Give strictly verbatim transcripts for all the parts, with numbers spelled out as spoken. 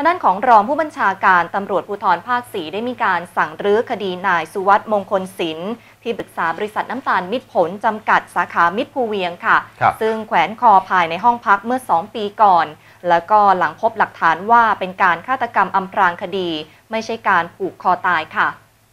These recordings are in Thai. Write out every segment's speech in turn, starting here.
างด้านของรองผู้บัญชาการตำรวจภูธรภาคสี่ได้มีการสั่งรื้อคดีนายสุวัสด์มงคลศิลป์ที่ปรึกษาบริษัทน้ำตาลมิตรผลจำกัดสาขามิตรภูเวียงค่ะซึ่งแขวนคอภายในห้องพักเมื่อสองปีก่อนแล้วก็หลังพบหลักฐานว่าเป็นการฆาตกรรมอำพรางคดีไม่ใช่การผูกคอตายค่ะ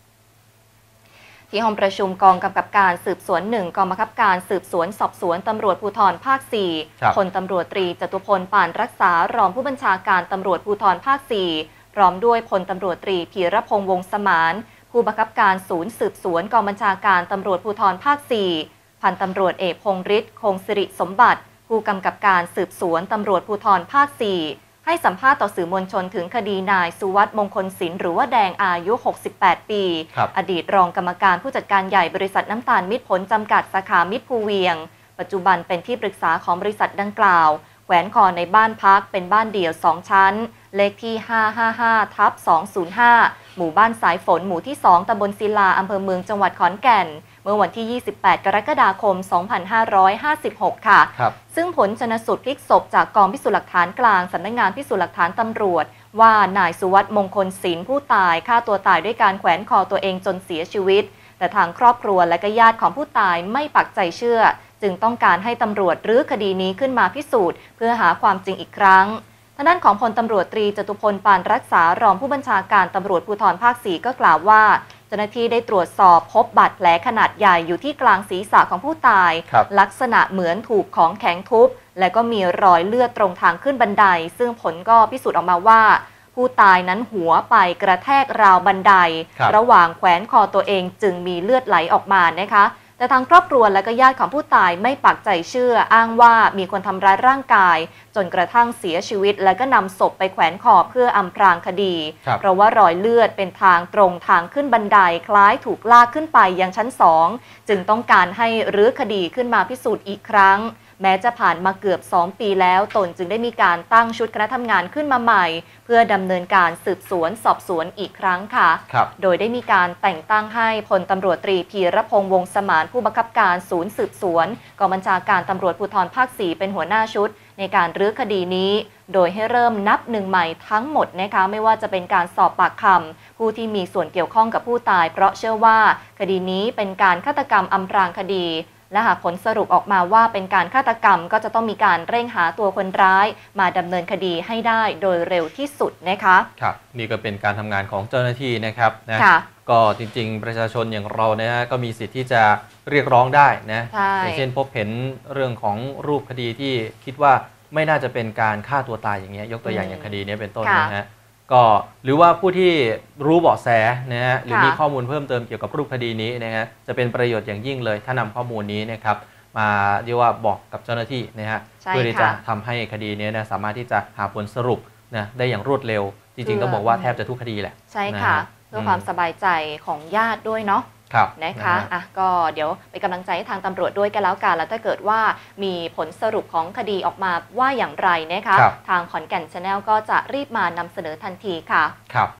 ที่ห้องประชุมกองกำกับการสืบสวนหนึ่งกองบังคับการสืบสวนสอบสวนตำรวจภูธรภาคสี่พลตำรวจตรีจตุพลปานรักษารองผู้บัญชาการตำรวจภูธรภาคสี่พร้อมด้วยพลตำรวจตรีพีรพงษ์วงศ์สมานผู้บังคับการศูนย์สืบสวนกองบัญชาการตำรวจภูธรภาคสี่พันตำรวจเอกพงษ์ฤทธิ์คงสิริสมบัติผู้กำกับการสืบสวนตำรวจภูธรภาคสี่ให้สัมภาษณ์ต่อสื่อมวลชนถึงคดีนายสุวัสด์มงคลศิลป์หรือว่าแดงอายุหกสิบแปดปีอดีตรองกรรมการผู้จัดการใหญ่บริษัทน้ำตาลมิตรผลจำกัดสาขามิตรภูเวียงปัจจุบันเป็นที่ปรึกษาของบริษัทดังกล่าวแขวนคอในบ้านพักเป็นบ้านเดี่ยวสองชั้นเลขที่ห้าห้าห้าทับสองศูนย์ห้าหมู่บ้านสายฝนหมู่ที่สองตำบลศิลาอำเภอเมืองจังหวัดขอนแก่นเมื่อวันที่ยี่สิบแปดกรกฎาคมสองพันห้าร้อยห้าสิบหกค่ะซึ่งผลชนสูตรพลิกศพจากกองพิสูจน์หลักฐานกลางสำนักงานพิสูจน์หลักฐานตำรวจว่านายสุวัสด์มงคลศิลป์ผู้ตายฆ่าตัวตายด้วยการแขวนคอตัวเองจนเสียชีวิตแต่ทางครอบครัวและก็ญาติของผู้ตายไม่ปักใจเชื่อจึงต้องการให้ตำรวจรื้อคดีนี้ขึ้นมาพิสูจน์เพื่อหาความจริงอีกครั้งทางด้านของพลตำรวจตรีจตุพลปานรักษารองผู้บัญชาการตำรวจภูธรภาคสี่ก็กล่าวว่าเจ้าหน้าที่ได้ตรวจสอบพบบาดแผลขนาดใหญ่อยู่ที่กลางศีรษะของผู้ตายลักษณะเหมือนถูกของแข็งทุบและก็มีรอยเลือดตรงทางขึ้นบันไดซึ่งผลก็พิสูจน์ออกมาว่าผู้ตายนั้นหัวไปกระแทกราวบันได ร, ระหว่างแขวนคอตัวเองจึงมีเลือดไหลออกมานะคะแต่ทางครอบครัวและก็ญาติของผู้ตายไม่ปักใจเชื่ออ้างว่ามีคนทำร้ายร่างกายจนกระทั่งเสียชีวิตและก็นำศพไปแขวนคอเพื่ออำพรางคดีเพราะว่ารอยเลือดเป็นทางตรงทางขึ้นบันไดคล้ายถูกลากขึ้นไปยังชั้นสองจึงต้องการให้รื้อคดีขึ้นมาพิสูจน์อีกครั้งแม้จะผ่านมาเกือบสองปีแล้วตนจึงได้มีการตั้งชุดคณะทำงานขึ้นมาใหม่เพื่อดำเนินการสืบสวนสอบสวนอีกครั้งค่ะโดยได้มีการแต่งตั้งให้พลตำรวจตรีพีรพงษ์วงศ์สมานผู้บังคับการศูนย์สืบสวนกองบัญชาการตำรวจภูธรภาคสี่เป็นหัวหน้าชุดในการรื้อคดีนี้โดยให้เริ่มนับหนึ่งใหม่ทั้งหมดนะคะไม่ว่าจะเป็นการสอบปากคำผู้ที่มีส่วนเกี่ยวข้องกับผู้ตายเพราะเชื่อว่าคดีนี้เป็นการฆาตกรรมอำพรางคดีและหากผลสรุปออกมาว่าเป็นการฆาตกรรมก็จะต้องมีการเร่งหาตัวคนร้ายมาดำเนินคดีให้ได้โดยเร็วที่สุดนะคะครับนี่ก็เป็นการทำงานของเจ้าหน้าที่นะครับนะก็จริงๆประชาชนอย่างเรานะฮะก็มีสิทธิ์ที่จะเรียกร้องได้นะอย่างเช่นพบเห็นเรื่องของรูปคดีที่คิดว่าไม่น่าจะเป็นการฆ่าตัวตายอย่างเงี้ยยกตัวอย่างอย่างคดีนี้เป็นต้นนะฮะก็หรือว่าผู้ที่รู้เบาะแสนะฮะหรือมีข้อมูลเพิ่มเติมเกี่ยวกับรูปคดีนี้นะฮะจะเป็นประโยชน์อย่างยิ่งเลยถ้านำข้อมูลนี้นะครับมาเรียกว่าบอกกับเจ้าหน้าที่นะฮะเพื่อที่จะทำให้คดีนี้นะสามารถที่จะหาผลสรุปนะได้อย่างรวดเร็วจริงๆต้องบอกว่าแทบจะทุกคดีแหละใช่ค่ะเพื่อความสบายใจของญาติด้วยเนาะนะคะอ่ะก็เดี๋ยวเป็นกำลังใจให้ทางตำรวจด้วยกันแล้วกันแล้วถ้าเกิดว่ามีผลสรุปของคดีออกมาว่าอย่างไรนะคะทางขอนแก่น Channel ก็จะรีบมานำเสนอทันทีค่ะ